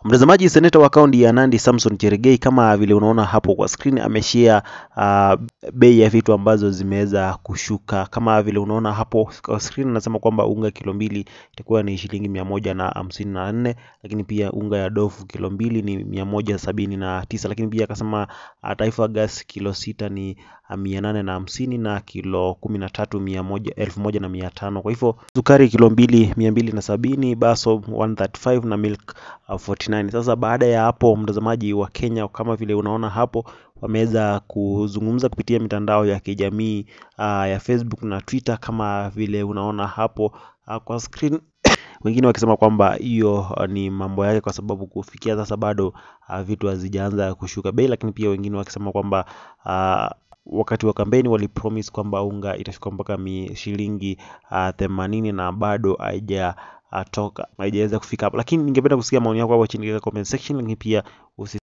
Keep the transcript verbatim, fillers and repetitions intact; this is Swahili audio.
Mtazamaji, seneta wa kaunti ya Nandi Samson Cherargei, kama vile unaona hapo kwa screen, ameshare uh, bei ya vitu ambazo zimeweza kushuka. Kama vile unaona hapo kwa screen, nasema kwamba unga kilo mbili itakuwa ni shilingi mia moja na hamsini na nne, lakini pia unga ya dofu kilo mbili ni mia moja sabini na tisa, lakini pia akasema uh, Taifa Gas kilo sita ni uh, mia nane na hamsini, na kilo kumi na tatu mia moja elfu moja na mia tano. Kwa hivyo sukari kilo mbili mia mbili na sabini, baso one thirty-five, na milk uh, forty-nine. Sasa baada ya hapo, mtazamaji wa Kenya, kama vile unaona hapo, wameweza kuzungumza kupitia mitandao ya kijamii uh, ya Facebook na Twitter, kama vile unaona hapo uh, kwa screen. Wengine wakisema kwamba hiyo uh, ni mambo yake, kwa sababu kufikia sasa bado uh, vitu hazijaanza kushuka bei, lakini pia wengine wakisema kwamba uh, wakati wa kampeni walipromise kwamba unga itashuka mpaka shilingi uh, themanini, na bado haija atoka haijaweza kufika hapo. Lakini ningependa kusikia maoni yako hapo chini katika comment section, lakini pia usi